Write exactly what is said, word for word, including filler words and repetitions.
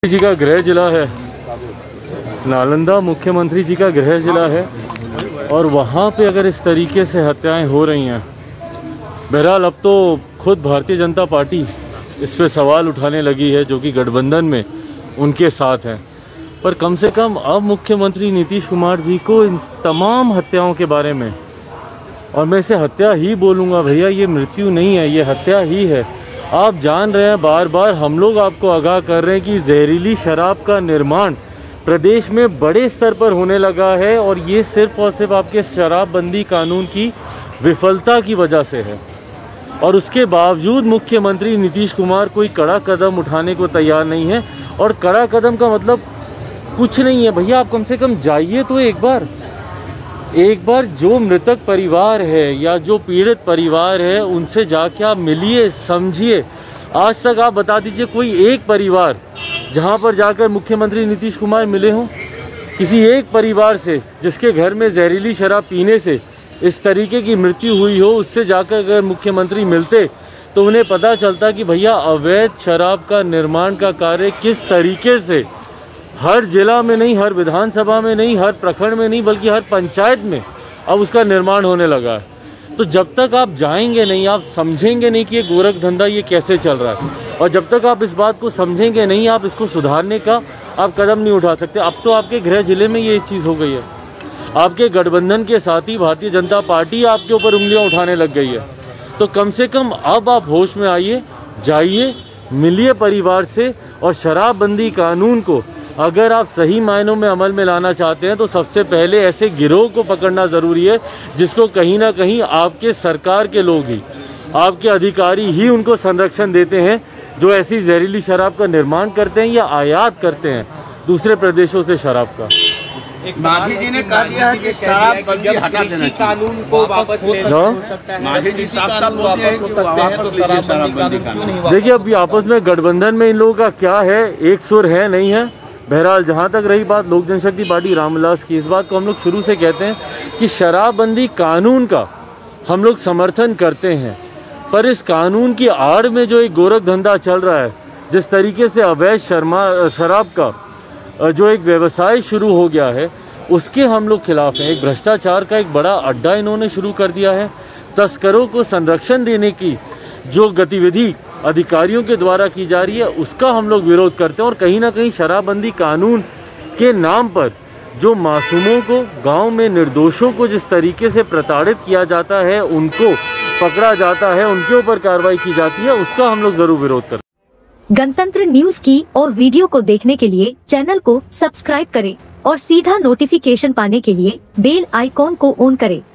जी का गृह जिला है, नालंदा मुख्यमंत्री जी का गृह जिला है और वहाँ पे अगर इस तरीके से हत्याएं हो रही हैं, बहरहाल अब तो खुद भारतीय जनता पार्टी इस पे सवाल उठाने लगी है जो कि गठबंधन में उनके साथ हैं। पर कम से कम अब मुख्यमंत्री नीतीश कुमार जी को इन तमाम हत्याओं के बारे में, और मैं इसे हत्या ही बोलूँगा भैया, ये मृत्यु नहीं है, ये हत्या ही है। आप जान रहे हैं, बार बार हम लोग आपको आगाह कर रहे हैं कि जहरीली शराब का निर्माण प्रदेश में बड़े स्तर पर होने लगा है और ये सिर्फ और सिर्फ आपके शराबबंदी कानून की विफलता की वजह से है। और उसके बावजूद मुख्यमंत्री नीतीश कुमार कोई कड़ा कदम उठाने को तैयार नहीं है। और कड़ा कदम का मतलब कुछ नहीं है भैया, आप कम से कम जाइए तो एक बार एक बार जो मृतक परिवार है या जो पीड़ित परिवार है उनसे जाके आप मिलिए, समझिए। आज तक आप बता दीजिए कोई एक परिवार जहां पर जाकर मुख्यमंत्री नीतीश कुमार मिले हों, किसी एक परिवार से जिसके घर में जहरीली शराब पीने से इस तरीके की मृत्यु हुई हो, उससे जाकर अगर मुख्यमंत्री मिलते तो उन्हें पता चलता कि भैया अवैध शराब का निर्माण का कार्य किस तरीके से हर जिला में नहीं, हर विधानसभा में नहीं, हर प्रखंड में नहीं, बल्कि हर पंचायत में अब उसका निर्माण होने लगा है। तो जब तक आप जाएंगे नहीं, आप समझेंगे नहीं कि ये गोरख धंधा ये कैसे चल रहा है, और जब तक आप इस बात को समझेंगे नहीं, आप इसको सुधारने का आप कदम नहीं उठा सकते। अब तो आपके गृह जिले में ये चीज़ हो गई है, आपके गठबंधन के साथ ही भारतीय जनता पार्टी आपके ऊपर उंगलियां उठाने लग गई है। तो कम से कम अब आप होश में आइए, जाइए, मिलिए परिवार से, और शराबबंदी कानून को अगर आप सही मायनों में अमल में लाना चाहते हैं तो सबसे पहले ऐसे गिरोह को पकड़ना ज़रूरी है जिसको कहीं ना कहीं आपके सरकार के लोग ही, आपके अधिकारी ही उनको संरक्षण देते हैं, जो ऐसी जहरीली शराब का निर्माण करते हैं या आयात करते हैं दूसरे प्रदेशों से शराब का। मांझी जी ने कहा दिया है कि शराबबंदी हटा देना, कानून को वापस ले सकता है। मांझी जी साफ साफ वापस हो सकते हैं, तो शराबबंदी कानून देखिए अभी आपस में गठबंधन में इन लोगों का क्या है, एक सुर है नहीं है। बहरहाल जहाँ तक रही बात लोक जनशक्ति पार्टी रामविलास की, इस बात को हम लोग शुरू से कहते हैं कि शराबबंदी कानून का हम लोग समर्थन करते हैं, पर इस कानून की आड़ में जो एक गोरख धंधा चल रहा है, जिस तरीके से अवैध शर्मा शराब का जो एक व्यवसाय शुरू हो गया है, उसके हम लोग खिलाफ हैं। एक भ्रष्टाचार का एक बड़ा अड्डा इन्होंने शुरू कर दिया है। तस्करों को संरक्षण देने की जो गतिविधि अधिकारियों के द्वारा की जा रही है, उसका हम लोग विरोध करते हैं। और कहीं ना कहीं शराबबंदी कानून के नाम पर जो मासूमों को, गांव में निर्दोषों को जिस तरीके से प्रताड़ित किया जाता है, उनको पकड़ा जाता है, उनके ऊपर कार्रवाई की जाती है, उसका हम लोग जरूर विरोध करते हैं। गणतंत्र न्यूज की और वीडियो को देखने के लिए चैनल को सब्सक्राइब करें और सीधा नोटिफिकेशन पाने के लिए बेल आइकॉन को ऑन करें।